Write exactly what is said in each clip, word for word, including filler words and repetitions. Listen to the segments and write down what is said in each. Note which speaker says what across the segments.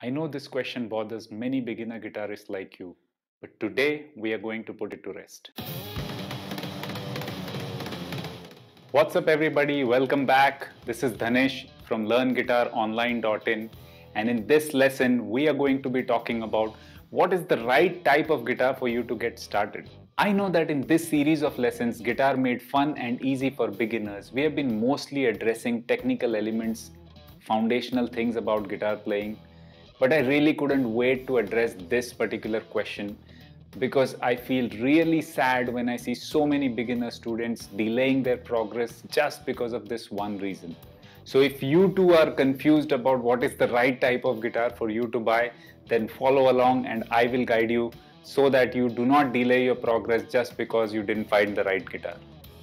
Speaker 1: I know this question bothers many beginner guitarists like you, but today we are going to put it to rest. What's up everybody, welcome back. This is Dhanesh from learn guitar online dot in, and in this lesson we are going to be talking about what is the right type of guitar for you to get started. I know that in this series of lessons, Guitar Made Fun and Easy for Beginners, we have been mostly addressing technical elements, foundational things about guitar playing, but I really couldn't wait to address this particular question because I feel really sad when I see so many beginner students delaying their progress just because of this one reason. So if you too are confused about what is the right type of guitar for you to buy, then follow along and I will guide you so that you do not delay your progress just because you didn't find the right guitar.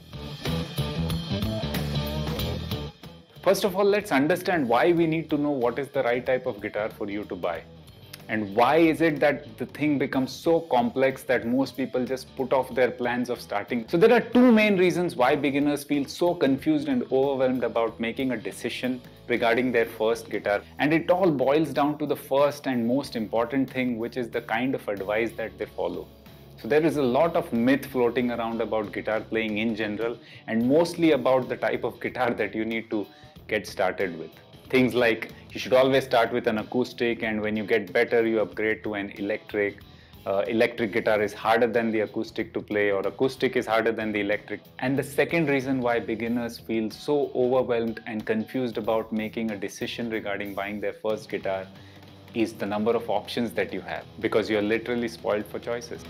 Speaker 1: First of all, let's understand why we need to know what is the right type of guitar for you to buy. And why is it that the thing becomes so complex that most people just put off their plans of starting? So there are two main reasons why beginners feel so confused and overwhelmed about making a decision regarding their first guitar. And it all boils down to the first and most important thing, which is the kind of advice that they follow. So there is a lot of myth floating around about guitar playing in general, and mostly about the type of guitar that you need to get started with. Things like you should always start with an acoustic, and when you get better you upgrade to an electric. Uh, electric guitar is harder than the acoustic to play, or acoustic is harder than the electric. And the second reason why beginners feel so overwhelmed and confused about making a decision regarding buying their first guitar is the number of options that you have, because you're literally spoiled for choices.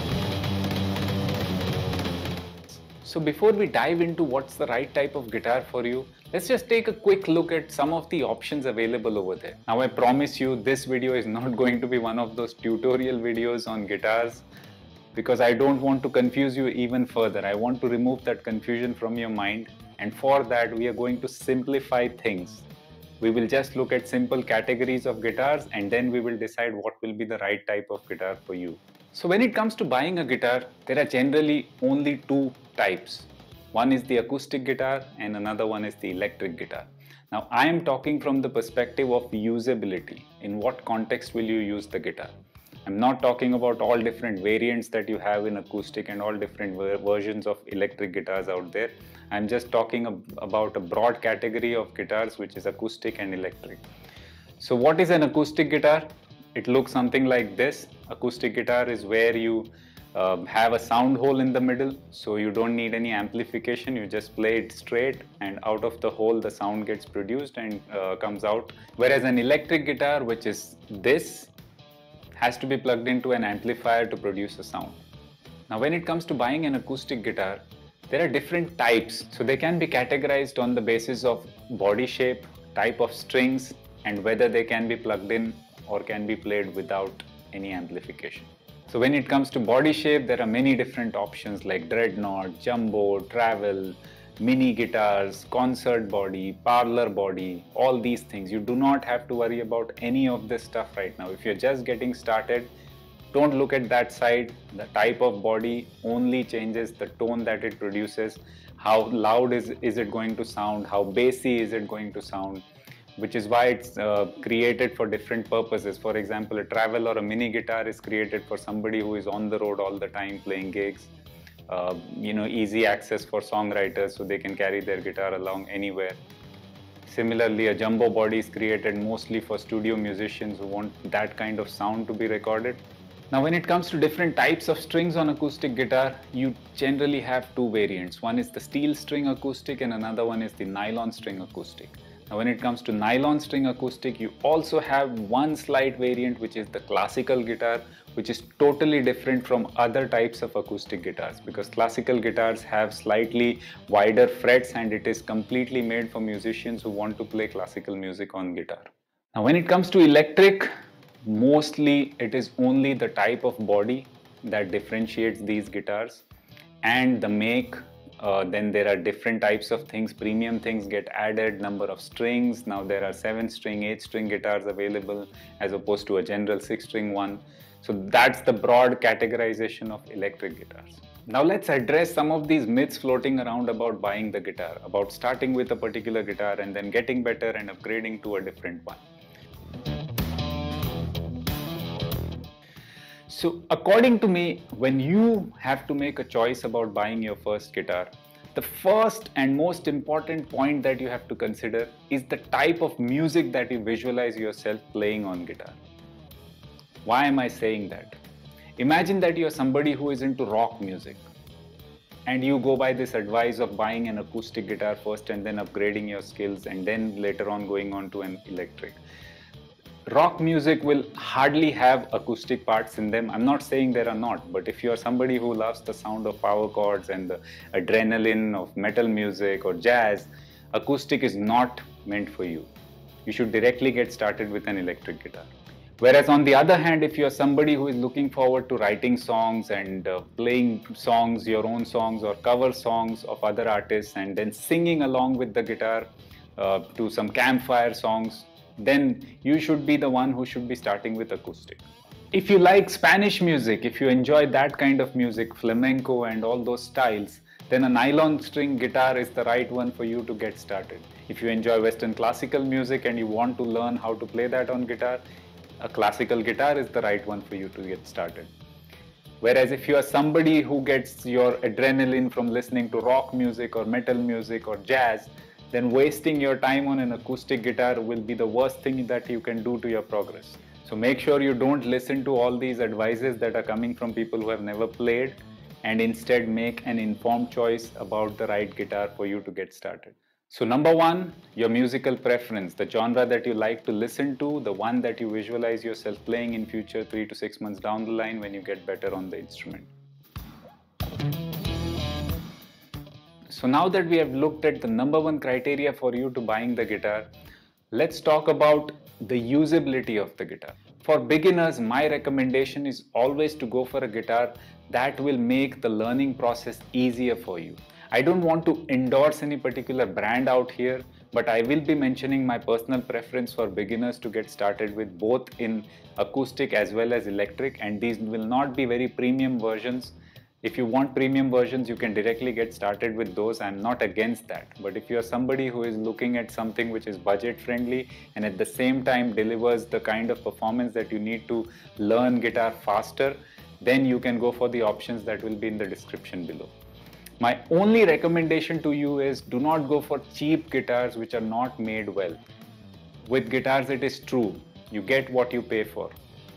Speaker 1: So before we dive into what's the right type of guitar for you, let's just take a quick look at some of the options available over there. Now I promise you this video is not going to be one of those tutorial videos on guitars, because I don't want to confuse you even further. I want to remove that confusion from your mind, and for that we are going to simplify things. We will just look at simple categories of guitars and then we will decide what will be the right type of guitar for you. So when it comes to buying a guitar, there are generally only two types. One is the acoustic guitar and another one is the electric guitar. Now I am talking from the perspective of usability. In what context will you use the guitar? I'm not talking about all different variants that you have in acoustic and all different ver versions of electric guitars out there. I'm just talking ab about a broad category of guitars, which is acoustic and electric. So what is an acoustic guitar? It looks something like this. Acoustic guitar is where you uh, have a sound hole in the middle, so you don't need any amplification. You just play it straight, and out of the hole the sound gets produced and uh, comes out. Whereas an electric guitar, which is this, has to be plugged into an amplifier to produce a sound. Now when it comes to buying an acoustic guitar, there are different types. So they can be categorized on the basis of body shape, type of strings, and whether they can be plugged in or can be played without any amplification. So when it comes to body shape, there are many different options like dreadnought, jumbo, travel, mini guitars, concert body, parlor body, all these things. You do not have to worry about any of this stuff right now. If you're just getting started, don't look at that side. The type of body only changes the tone that it produces. How loud is, is it going to sound? How bassy is it going to sound? Which is why it's uh, created for different purposes. For example, a travel or a mini guitar is created for somebody who is on the road all the time playing gigs. Uh, you know, easy access for songwriters so they can carry their guitar along anywhere. Similarly, a jumbo body is created mostly for studio musicians who want that kind of sound to be recorded. Now when it comes to different types of strings on acoustic guitar, you generally have two variants. One is the steel string acoustic and another one is the nylon string acoustic. Now when it comes to nylon string acoustic, you also have one slight variant, which is the classical guitar, which is totally different from other types of acoustic guitars, because classical guitars have slightly wider frets and it is completely made for musicians who want to play classical music on guitar. Now when it comes to electric, mostly it is only the type of body that differentiates these guitars and the make. Uh, then there are different types of things, premium things get added, number of strings. Now there are seven string, eight string guitars available as opposed to a general six string one. So that's the broad categorization of electric guitars. Now let's address some of these myths floating around about buying the guitar, about starting with a particular guitar and then getting better and upgrading to a different one. So according to me, when you have to make a choice about buying your first guitar, the first and most important point that you have to consider is the type of music that you visualize yourself playing on guitar. Why am I saying that? Imagine that you're somebody who is into rock music and you go by this advice of buying an acoustic guitar first and then upgrading your skills and then later on going on to an electric. Rock music will hardly have acoustic parts in them. I'm not saying there are not, but if you're somebody who loves the sound of power chords and the adrenaline of metal music or jazz, acoustic is not meant for you. You should directly get started with an electric guitar. Whereas on the other hand, if you're somebody who is looking forward to writing songs and uh, playing songs, your own songs or cover songs of other artists and then singing along with the guitar uh, to some campfire songs, then you should be the one who should be starting with acoustic. If you like Spanish music, if you enjoy that kind of music, flamenco and all those styles, then a nylon string guitar is the right one for you to get started. If you enjoy Western classical music and you want to learn how to play that on guitar, a classical guitar is the right one for you to get started. Whereas if you are somebody who gets your adrenaline from listening to rock music or metal music or jazz, then wasting your time on an acoustic guitar will be the worst thing that you can do to your progress. So make sure you don't listen to all these advices that are coming from people who have never played, and instead make an informed choice about the right guitar for you to get started. So number one, your musical preference, the genre that you like to listen to, the one that you visualize yourself playing in future three to six months down the line when you get better on the instrument. So now that we have looked at the number one criteria for you to buying the guitar, let's talk about the usability of the guitar. For beginners, my recommendation is always to go for a guitar that will make the learning process easier for you. I don't want to endorse any particular brand out here, but I will be mentioning my personal preference for beginners to get started with, both in acoustic as well as electric, and these will not be very premium versions. If you want premium versions, you can directly get started with those. I'm not against that. But if you're somebody who is looking at something which is budget friendly and at the same time delivers the kind of performance that you need to learn guitar faster, then you can go for the options that will be in the description below. My only recommendation to you is do not go for cheap guitars which are not made well. With guitars, it is true. You get what you pay for.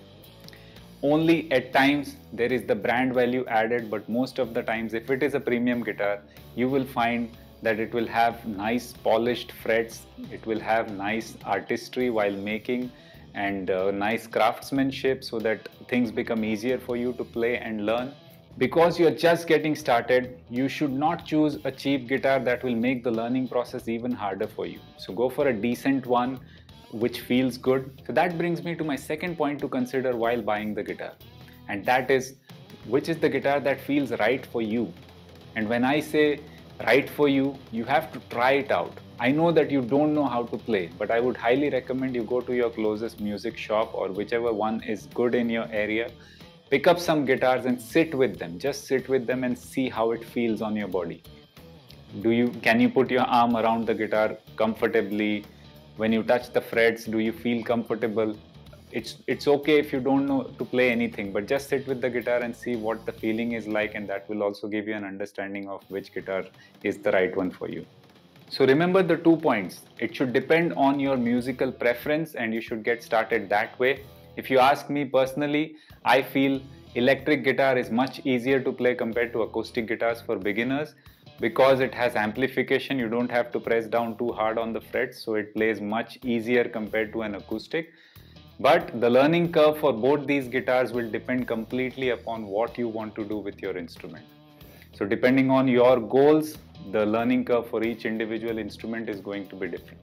Speaker 1: Only at times there is the brand value added, but most of the times if it is a premium guitar, you will find that it will have nice polished frets, it will have nice artistry while making and uh, nice craftsmanship, so that things become easier for you to play and learn. Because you're just getting started, you should not choose a cheap guitar that will make the learning process even harder for you. So go for a decent one which feels good. So that brings me to my second point to consider while buying the guitar, and that is, which is the guitar that feels right for you. And when I say right for you, you have to try it out. I know that you don't know how to play, but I would highly recommend you go to your closest music shop or whichever one is good in your area. Pick up some guitars and sit with them. Just sit with them and see how it feels on your body. Do you, can you put your arm around the guitar comfortably? When you touch the frets, do you feel comfortable? It's, it's okay if you don't know to play anything, but just sit with the guitar and see what the feeling is like, and that will also give you an understanding of which guitar is the right one for you. So remember the two points. It should depend on your musical preference and you should get started that way. If you ask me personally, I feel electric guitar is much easier to play compared to acoustic guitars for beginners, because it has amplification. You don't have to press down too hard on the frets, so it plays much easier compared to an acoustic. But the learning curve for both these guitars will depend completely upon what you want to do with your instrument. So depending on your goals, the learning curve for each individual instrument is going to be different.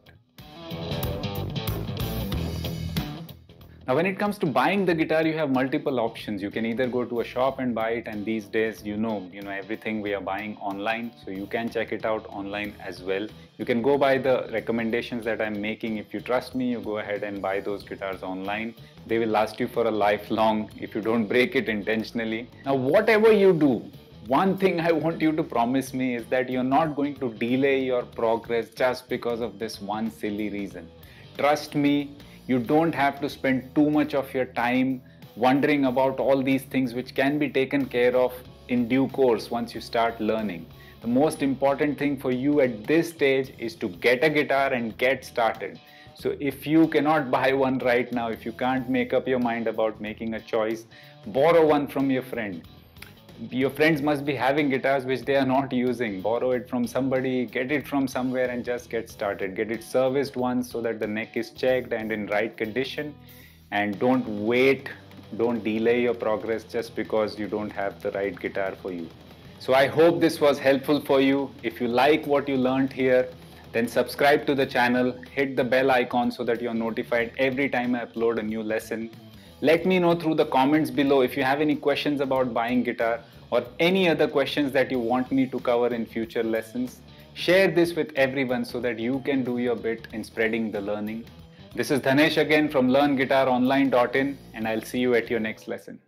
Speaker 1: Now when it comes to buying the guitar, you have multiple options. You can either go to a shop and buy it, and these days you know, you know everything we are buying online, so you can check it out online as well. You can go by the recommendations that I'm making. If you trust me, you go ahead and buy those guitars online. They will last you for a lifelong if you don't break it intentionally. Now whatever you do, one thing I want you to promise me is that you're not going to delay your progress just because of this one silly reason. Trust me, you don't have to spend too much of your time wondering about all these things which can be taken care of in due course once you start learning. The most important thing for you at this stage is to get a guitar and get started. So if you cannot buy one right now, if you can't make up your mind about making a choice, borrow one from your friend. Your friends must be having guitars which they are not using. Borrow it from somebody, get it from somewhere and just get started. Get it serviced once so that the neck is checked and in right condition. And don't wait, don't delay your progress just because you don't have the right guitar for you. So I hope this was helpful for you. If you like what you learned here, then subscribe to the channel, hit the bell icon so that you're notified every time I upload a new lesson. Let me know through the comments below if you have any questions about buying guitar or any other questions that you want me to cover in future lessons. Share this with everyone so that you can do your bit in spreading the learning. This is Dhanesh again from learn guitar online dot in, and I'll see you at your next lesson.